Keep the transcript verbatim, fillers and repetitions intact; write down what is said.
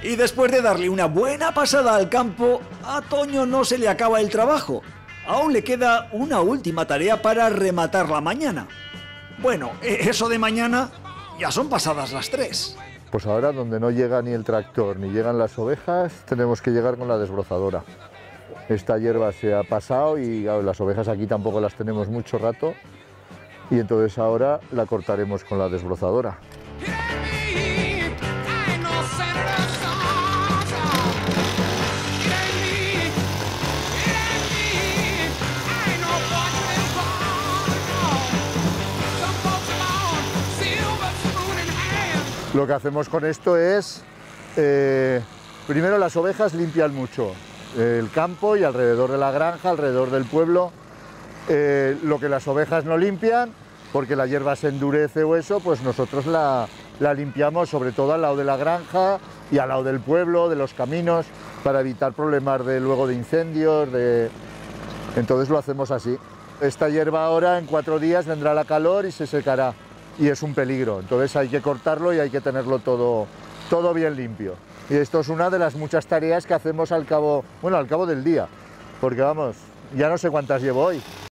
Y después de darle una buena pasada al campo, a Toño no se le acaba el trabajo. Aún le queda una última tarea para rematar la mañana. Bueno, eso de mañana ya son pasadas las tres. Pues ahora, donde no llega ni el tractor ni llegan las ovejas, tenemos que llegar con la desbrozadora. Esta hierba se ha pasado y claro, las ovejas aquí tampoco las tenemos mucho rato, y entonces ahora la cortaremos con la desbrozadora. Lo que hacemos con esto es, eh, primero las ovejas limpian mucho el campo y alrededor de la granja, alrededor del pueblo. Eh, lo que las ovejas no limpian, porque la hierba se endurece o eso, pues nosotros la, la limpiamos sobre todo al lado de la granja y al lado del pueblo, de los caminos, para evitar problemas de, luego de incendios. De... Entonces lo hacemos así. Esta hierba ahora en cuatro días vendrá la calor y se secará. Y es un peligro, entonces hay que cortarlo y hay que tenerlo todo, todo bien limpio. Y esto es una de las muchas tareas que hacemos al cabo, bueno, al cabo del día, porque vamos, ya no sé cuántas llevo hoy.